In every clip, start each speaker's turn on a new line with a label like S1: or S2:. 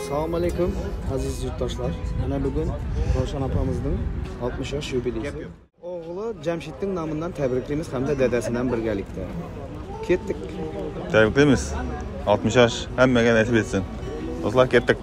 S1: Assalomu alaykum aziz yurtdoshlar. Mana bugun Ravshan opamizning 60 yosh yubileysi. O'g'li Jamshidning nomidan tabriklaymiz hamda dadasidan birgalikda. Ketdik.
S2: Tabriklaymiz. 60 yosh hammaga nasib etsin. Do'stlar, ketdik.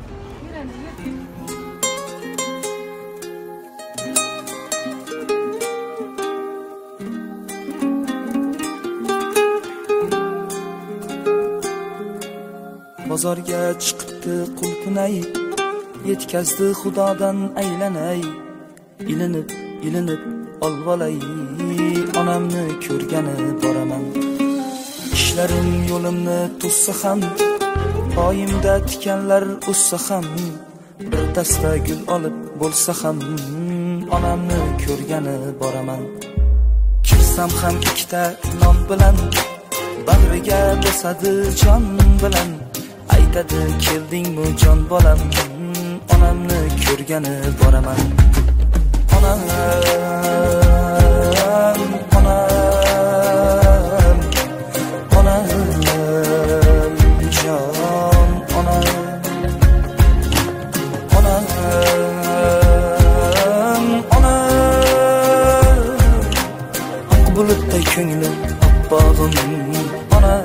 S3: Bozorga chiqibdi qulpunay, yetkazdi xudodan aylanay. Ilinib olvolay, onamni ko'rgani boraman. Ishlarim yo'limni to'ssa ham, poyimda tikanlar o'ssa ham, bir dasta gul olib bo'lsa ham, onamni ko'rgani boraman. Kirsam ham ikkita non bilan, bag'riga bosadi jon bilan. Aytadi keldingmi jon bolam, onamni ko'rgani boraman. Onam, jon, onam, oq bulutday ko'nglim, oppog'im, onam.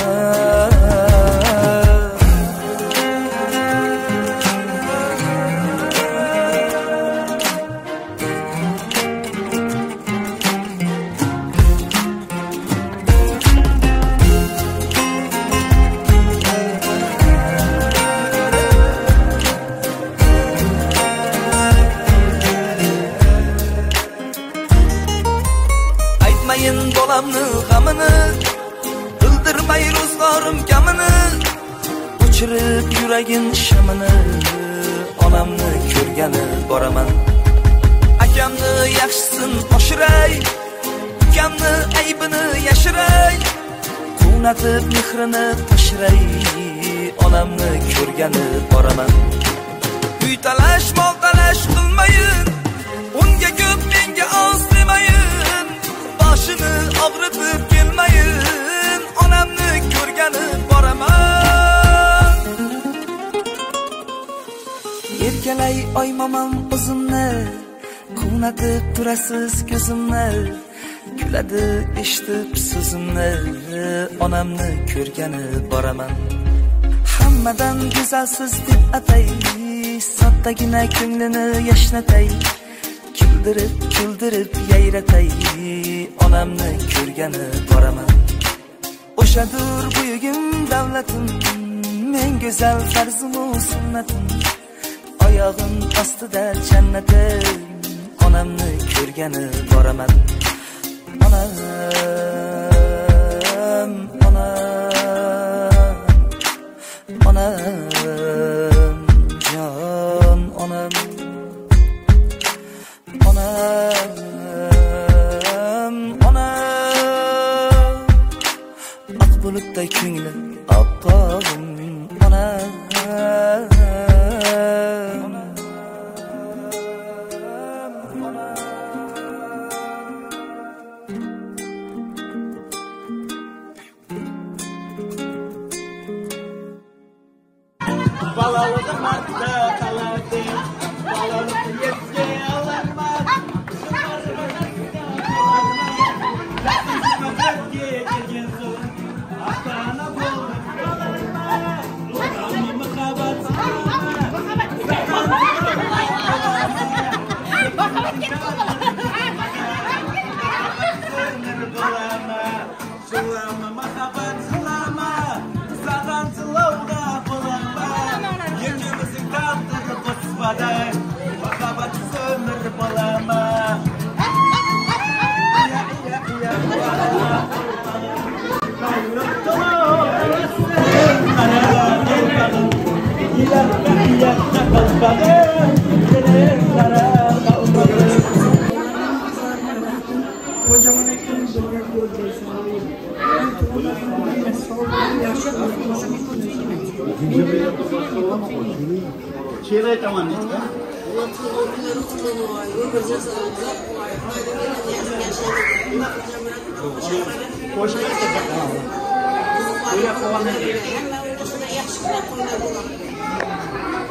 S3: Bolamni g'amini, bildirmay ro'zg'orim kamini, o'chirib yuragim shamini, onamni ko'rgani boraman. Akamni yaxshisin oshiray, ukamni aybini yashiray, quvnatib mehrini tashiray, onamni ko'rgani boraman. Uy talash, mol talash qilmayin, unga ko'p menga oz demayin. Boshini og'ritib kelmayin, onamni ko'rgani boraman. Erkalay oymamam o'zimni, quvnatib turasiz ko'zimni, kuladi eshitib so'zimni, onamni ko'rgani boraman. Hammadan go'zalsiz deb atay, soddagina ko'nglini yashnatay, kuldirib yayratay, onamni ko'rgani boraman. O'shadur buyugim davlatim, men go'zal farzimu sunnatim, oyog'im ostida jannatim, onamni ko'rgani boraman. Onam, jon, onam. Oq bulutday ko'nglim, oppog'im, onam.
S4: Balalık martta kaladı, balalık yetki alanmaz. Çile tamam ne? Koşuya çıkacak. Buraya kovan ne?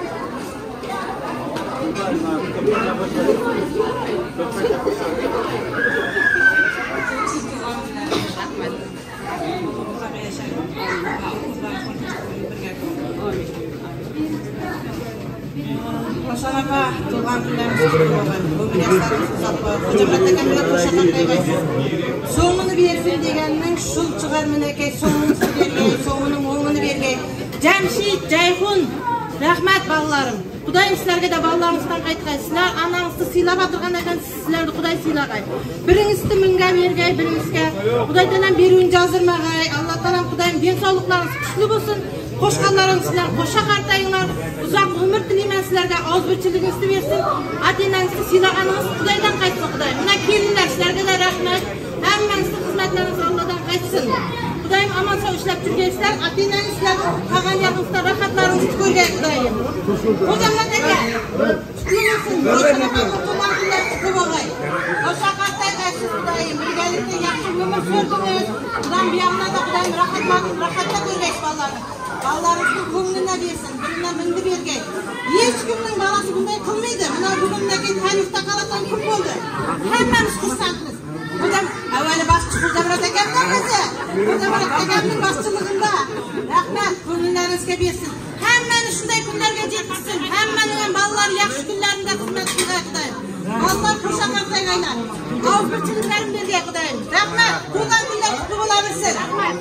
S5: Hasan apa tuğan günlerimiz bugün yaşlarımız uzatma. Hocam tekemle koşakan daymayız. Soğumunu versin degeninin şul çıkar menekey, soğumunu vergey, soğumunun oğlunu vergey. Cemşit, Ceyhun, rahmet ballarım. Kudayım sizlerge de ballarınızdan qaytqay. Sizler ananızды sıyla batırgan ekan, sizlerdi Kuday sıylagay. Biriňizdi minge vergey, biriňizge Kudaydan berүүnü jazyrmagay. Allah'tan Kudayım den sağlıklarınız güçlü bolsun. Koşkanlarım sizler koşa qartayыңlar. Uzak ömür dileymen sizlerge özbirçiligiňizdi bersin. Atenaňızды sıylaganıňyz Kudaydan qaytsa Kuday. Muna kelinler sizlerge de rahmet. Hemmeňizdi hizmetleriniz Allah'dan qaytsın. Kudayım aman sağ işlep жүргensizler. Atenaňyz sizlerge kagan ýagynızda rahatlaryňyzdy görgey Kudayım. Hocamlar teke. Tutulursun. Koşana qatlar günler tutulub ogay. Koşa qartay qaytsın Kudayım. Birgelikde yaxşı ömür sürdüňiz. Kudan biyamna da Kudayım rahatla görgeýsiz ballarni. Ballarınızın ko'nglina bersin, birine mindi bergey. Hech kimning balasi bunday qilmaydi. Mana bugündagi tarixda qarasam kim bo'ldi? Hammamiz xursandmiz. Hocam avvali boshchi Xurzamrat akamdan bizi. Xurzamrat akamning boshchiligida rahmat ko'ngllaringizga bersin. Hammani shunday kunlarga yetkazsin. Hammaning ballar yaxshi kunlarida xizmat qilgay Xudoyim. Ballar qo'shaqartay qaylar. Ovbirchiliklarni bergay Xudoyim. Rahmat. Bundan kunlar qutlug' bo'laversin. Rahmat.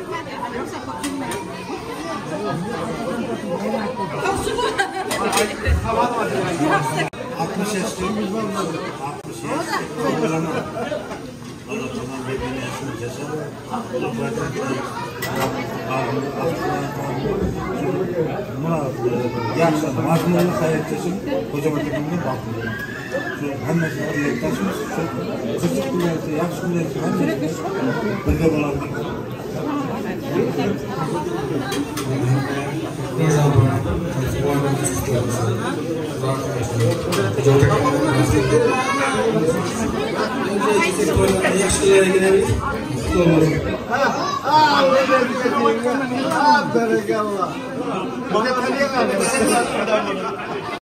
S6: Yaxshi mazmunli hayot kechirib ko'chaga kelganlar baxtli. Shu hammasini tilakdashmiz. Shu qiziq kunlarda, yaxshi kunlarda hammamiz birga bo'laylik.
S1: Barakallah.